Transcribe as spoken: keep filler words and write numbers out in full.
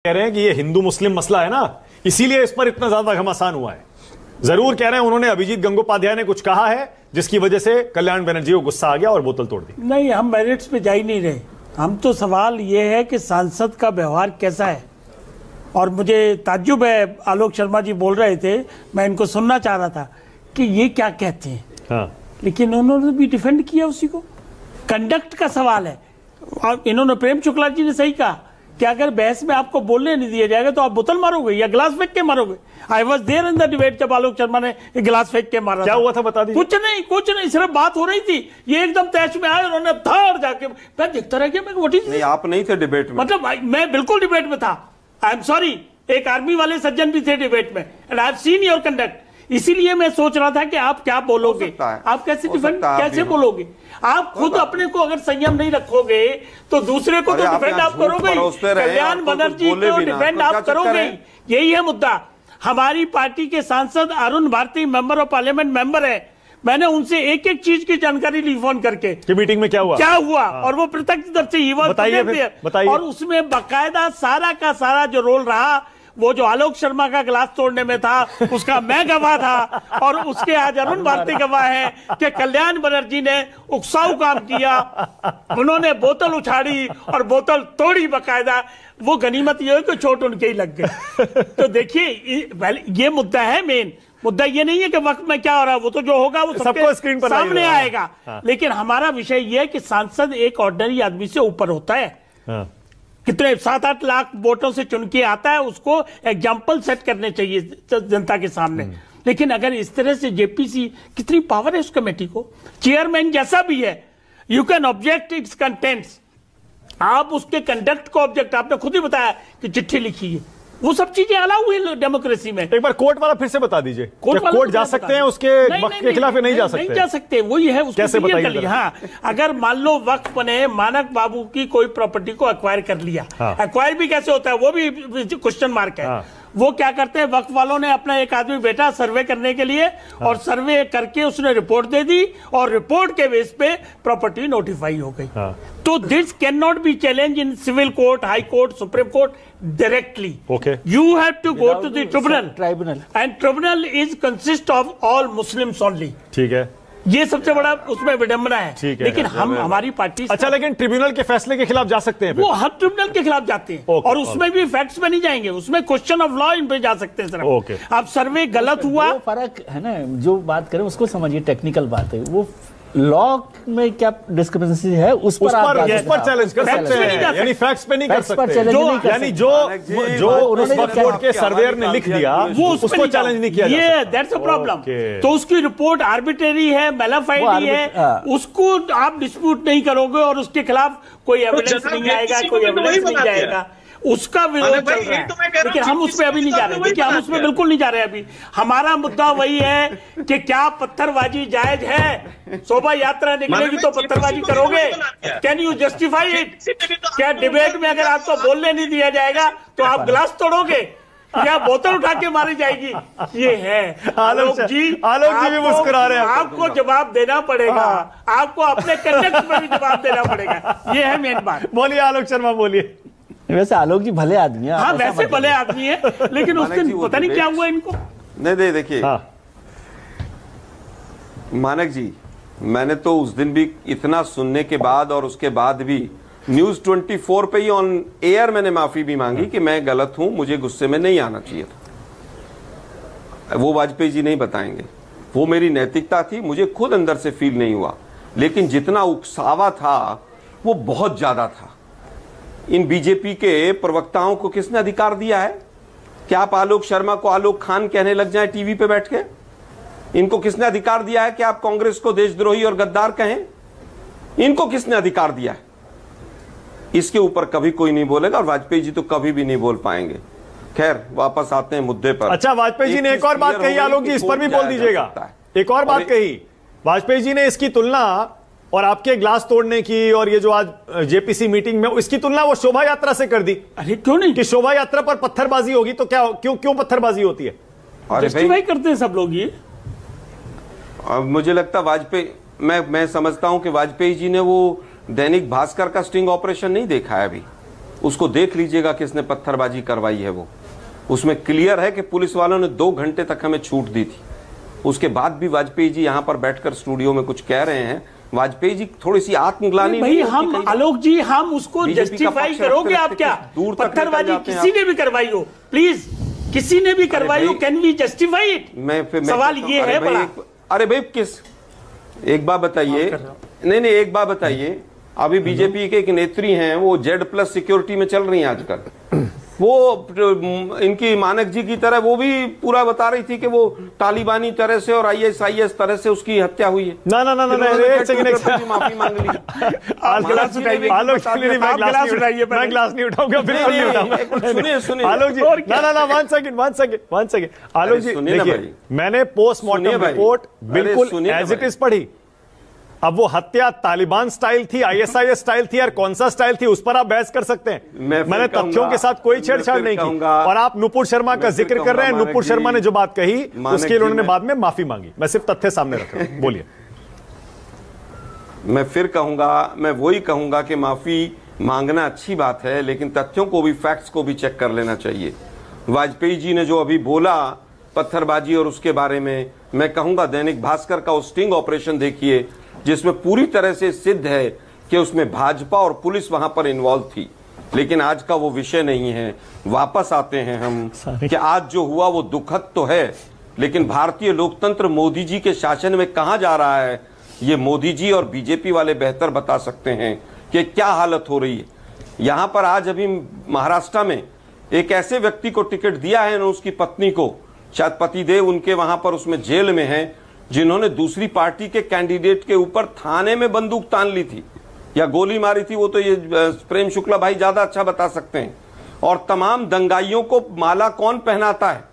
कह रहे हैं कि ये हिंदू मुस्लिम मसला है ना, इसीलिए इस पर इतना ज्यादा घमासान हुआ है। जरूर कह रहे हैं उन्होंने अभिजीत गंगोपाध्याय ने कुछ कहा है जिसकी वजह से कल्याण बनर्जी को गुस्सा आ गया और बोतल तोड़ दी। नहीं, हम मेरिट्स पे जा ही नहीं रहे। हम तो सवाल ये है कि सांसद का व्यवहार कैसा है। और मुझे ताज्जुब है, आलोक शर्मा जी बोल रहे थे, मैं इनको सुनना चाह रहा था कि ये क्या कहते हैं। हाँ। लेकिन उन्होंने भी डिफेंड किया उसी को। कंडक्ट का सवाल है। और इन्होंने, प्रेम शुक्ला जी ने सही कहा कि अगर बहस में आपको बोलने नहीं दिया जाएगा तो आप बोतल मारोगे या गिलास फेंक के मारोगे। I was there in the debate जब आलोक शर्मा ने गिलास फेंक के मारा। क्या हुआ था बता दीजिए। कुछ नहीं, कुछ नहीं, सिर्फ बात हो रही थी। ये एकदम तैश में आए, उन्होंने धाड़ जाके, मैं देखता रह गया, मैं व्हाट इज नहीं, आप नहीं थे डिबेट में। मतलब मैं बिल्कुल डिबेट में था। आई एम सॉरी, एक आर्मी वाले सज्जन भी थे डिबेट में, and I have seen your conduct. इसीलिए मैं सोच रहा था कि आप क्या बोलोगे, आप कैसे डिफेंड कैसे बोलोगे। आप खुद अपने को अगर संयम नहीं रखोगे तो दूसरे को तो डिफेंड आप करोगे। कल्याण बनर्जी को डिफेंड आप करोगे, यही है मुद्दा। हमारी पार्टी के सांसद Arun Bharti member of parliament member है। मैंने उनसे एक एक चीज की जानकारी ली फोन करके कि मीटिंग में क्या हुआ क्या हुआ हाँ। और वो प्रत्यक्षदर्शी ही बताइए। और उसमें बाकायदा सारा का सारा जो रोल रहा, वो जो आलोक शर्मा का गिलास तोड़ने में था उसका मैं गवाह था, और उसके आज अरुण भारती गवाह है कि कल्याण बनर्जी ने उकसाऊ काम किया। उन्होंने बोतल उछाड़ी और बोतल तोड़ी बाकायदा। वो गनीमत ये है कि चोट उनके ही लग गई। तो देखिए, ये मुद्दा है। मेन मुद्दा ये नहीं है कि वक्त में क्या हो रहा है, वो तो जो होगा वो सबको स्क्रीन पर सामने आएगा। हाँ। लेकिन हमारा विषय ये है कि सांसद एक ऑर्डिनरी आदमी से ऊपर होता है। हाँ। कितने सात आठ लाख वोटों से चुन के आता है, उसको एग्जाम्पल सेट करने चाहिए जनता के सामने। लेकिन अगर इस तरह से जेपीसी, कितनी पावर है उस कमेटी को, चेयरमैन जैसा भी है, you can object its contents. आप उसके कंडक्ट को ऑब्जेक्ट, आपने खुद ही बताया कि चिट्ठी लिखी है, वो सब चीजें अलाउ हुई डेमोक्रेसी में। एक बार कोर्ट वाला फिर से बता दीजिए। कोर्ट कोर्ट जा सकते हैं उसके वक्त के खिलाफ, नहीं जा सकते? नहीं जा सकते, वही है। कैसे बताइए? हाँ, अगर मान लो वक्फ ने मानक बाबू की कोई प्रॉपर्टी को एक्वायर कर लिया, एक्वायर भी कैसे होता है वो भी क्वेश्चन मार्क है। वो क्या करते हैं, वक्फ वालों ने अपना एक आदमी बेटा सर्वे करने के लिए, और सर्वे करके उसने रिपोर्ट दे दी, और रिपोर्ट के बेस पे प्रॉपर्टी नोटिफाई हो गई। तो this can not be challenge in civil court, high court, supreme court directly. You have to go to the tribunal, tribunal, and tribunal is consist of all Muslims only. ठीक है, ये सबसे बड़ा उसमें विडंबना है। है लेकिन हम, हमारी पार्टी, अच्छा, लेकिन ट्रिब्यूनल के फैसले के खिलाफ जा सकते हैं? वो हर ट्रिब्यूनल के खिलाफ जाते हैं। ओके, और उसमें भी फैक्ट्स में नहीं जाएंगे, उसमें क्वेश्चन ऑफ लॉ इन पे जा सकते हैं। ओके, अब सर्वे गलत हुआ, फर्क है ना, जो बात करें उसको समझिए, टेक्निकल बात है। वो लॉ में क्या डिस्क्रिपेंसी है उस पर आप चैलेंज कर सकते हैं, यानी फैक्ट्स पे नहीं कर सकते। यानी जो जो उस वक्त के सर्वेयर ने लिख दिया वो उसको चैलेंज नहीं किया जा सकता। ये दैट्स अ प्रॉब्लम। तो उसकी रिपोर्ट आर्बिट्रेरी है, मेलाफाइडी है, उसको आप डिस्प्यूट नहीं करोगे और उसके खिलाफ कोई एविडेंस नहीं आएगा, कोई एविडेंस नहीं जाएगा, उसका विरोध चल रहा है। लेकिन हम उसमें अभी नहीं जा रहे, देखिए हम उसमें बिल्कुल नहीं जा रहे। अभी हमारा मुद्दा वही है कि क्या पत्थरबाजी जायज है? शोभा यात्रा निकलेगी तो पत्थरबाजी करोगे? Can you justify it? क्या डिबेट में अगर आपको बोलने नहीं दिया जाएगा तो आप गिलास तोड़ोगे या बोतल उठा के मारी जाएगी? ये है आलोक जी। आलोक जी भी मुस्कुरा रहे हैं। आपको जवाब देना पड़ेगा, आपको अपने कंडक्ट में भी जवाब देना पड़ेगा। ये है मेन बात। बोलिए आलोक शर्मा, बोलिए। वैसे आलोक जी भले आदमी है। हाँ, वैसे भले आदमी है, लेकिन उस दिन पता नहीं क्या हुआ इनको। नहीं नहीं, देखिए हाँ। मानक जी, मैंने तो उस दिन भी इतना सुनने के बाद और उसके बाद भी न्यूज चौबीस पे ही ऑन एयर मैंने माफी भी मांगी कि मैं गलत हूं, मुझे गुस्से में नहीं आना चाहिए था। वो वाजपेयी जी नहीं बताएंगे, वो मेरी नैतिकता थी, मुझे खुद अंदर से फील नहीं हुआ। लेकिन जितना उकसावा था वो बहुत ज्यादा था। इन बीजेपी के प्रवक्ताओं को किसने अधिकार दिया है कि आप आलोक शर्मा को आलोक खान कहने लग जाएं टीवी पे बैठ के? इनको किसने अधिकार दिया है कि आप कांग्रेस को देशद्रोही और गद्दार कहें? इनको किसने अधिकार दिया है? इसके ऊपर कभी कोई नहीं बोलेगा, और वाजपेयी जी तो कभी भी नहीं बोल पाएंगे। खैर, वापस आते हैं मुद्दे पर। अच्छा, वाजपेयी जी ने एक और बात कही, आलोक जी इस पर भी बोल दीजिएगा। एक और बात कही वाजपेयी जी ने, इसकी तुलना और आपके ग्लास तोड़ने की और ये जो आज जेपीसी मीटिंग में, इसकी तुलना वो शोभा यात्रा से कर दी। अरे क्यों नहीं? कि शोभा यात्रा पर पत्थरबाजी होगी तो क्या, क्यों क्यों पत्थरबाजी होती है? जस्टिफाई करते हैं सब लोग ये। अब मुझे लगता वाजपेयी, मैं मैं समझता हूं कि वाजपेयी जी ने वो दैनिक भास्कर का स्टिंग ऑपरेशन नहीं देखा है अभी। उसको देख लीजिएगा किसने पत्थरबाजी करवाई है। वो उसमें क्लियर है कि पुलिस वालों ने दो घंटे तक हमें छूट दी थी। उसके बाद भी वाजपेयी जी यहाँ पर बैठकर स्टूडियो में कुछ कह रहे हैं। वाजपेयी जी थोड़ी सी आत्मग्लानि भाई हम आलोक जी हम उसको जस्टिफाई करोगे आप क्या? दूर पत्थरबाजी किसी ने भी करवाई हो, प्लीज किसी ने भी करवाई हो, कैन वी जस्टिफाई इट? मैं फिर सवाल ये है बड़ा। अरे भाई किस एक बात बताइए, नहीं नहीं एक बात बताइए, अभी बीजेपी के एक नेत्री हैं वो जेड प्लस सिक्योरिटी में चल रही हैं आजकल, वो इनकी मानक जी की तरह वो भी पूरा बता रही थी कि वो तालिबानी तरह से और आईएसआईएस तरह से उसकी हत्या हुई है। ना ना ना ना एक सेकंड माफी मांग ली। आज गिलास उठाइए आलोक जी, मैं गिलास उठाइए, मैं गिलास नहीं उठाऊंगा, बिल्कुल नहीं उठाऊंगा। सुनिए सुनिए आलोक जी, ना ना ना one second one second one second Alok ji देखिए, मैंने पोस्टमार्टम रिपोर्ट बिल्कुल एज इट इज पढ़ी। अब वो हत्या तालिबान स्टाइल थी, आईएसआईएस स्टाइल थी, यार कौन सा स्टाइल थी उस पर आप बहस कर सकते हैं। मैं मैंने तथ्यों के साथ कोई छेड़छाड़ नहीं की। और आप नुपुर शर्मा का जिक्र कर रहे हैं, नुपुर शर्मा ने जो बात कही उसके लिए उन्होंने बाद में माफी मांगी। मैं सिर्फ तथ्य सामने रख रहा हूं, बोलिए। मैं फिर कहूंगा, मैं वही कहूंगा कि माफी मांगना अच्छी बात है, लेकिन तथ्यों को भी, फैक्ट्स को भी चेक कर लेना चाहिए। वाजपेयी जी ने जो अभी बोला पत्थरबाजी और उसके बारे में, मैं कहूंगा दैनिक भास्कर का उस स्टिंग ऑपरेशन देखिए जिसमें पूरी तरह से सिद्ध है कि उसमें भाजपा और पुलिस वहां पर इन्वॉल्व थी। लेकिन आज का वो विषय नहीं है। वापस आते हैं हम कि आज जो हुआ वो दुखद तो है, लेकिन भारतीय लोकतंत्र मोदी जी के शासन में कहां जा रहा है ये मोदी जी और बीजेपी वाले बेहतर बता सकते हैं कि क्या हालत हो रही है। यहां पर आज अभी महाराष्ट्र में एक ऐसे व्यक्ति को टिकट दिया है ना, उसकी पत्नी को, शायद पतिदेव उनके वहां पर उसमें जेल में है, जिन्होंने दूसरी पार्टी के कैंडिडेट के ऊपर थाने में बंदूक तान ली थी या गोली मारी थी, वो तो ये प्रेम शुक्ला भाई ज्यादा अच्छा बता सकते हैं। और तमाम दंगाइयों को माला कौन पहनाता है?